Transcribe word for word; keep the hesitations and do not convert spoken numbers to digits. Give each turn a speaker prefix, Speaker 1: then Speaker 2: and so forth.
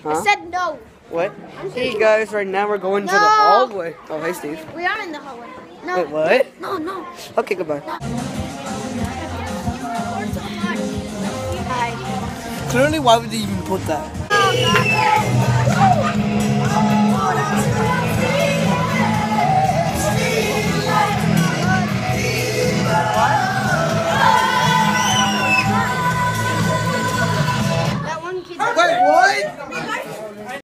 Speaker 1: Huh?
Speaker 2: I said no.
Speaker 1: What? Hey guys, right now we're going
Speaker 2: No.
Speaker 1: to the hallway. Oh, hey Steve.
Speaker 2: We are in the hallway. No.
Speaker 1: Wait, what?
Speaker 2: No, no.
Speaker 1: Okay, goodbye.
Speaker 2: Hi.
Speaker 1: Clearly, why would you even put that?
Speaker 2: Oh, God.